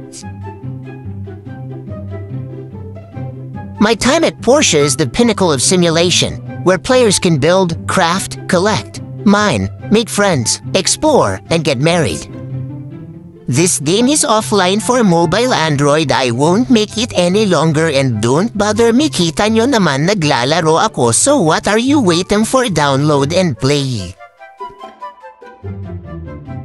My time at Portia is the pinnacle of simulation, where players can build, craft, collect, mine, make friends, explore, and get married. This game is offline for mobile Android. I won't make it any longer and don't bother me. Kita nyo naman naglalaro ako, so what are you waiting for? Download and play.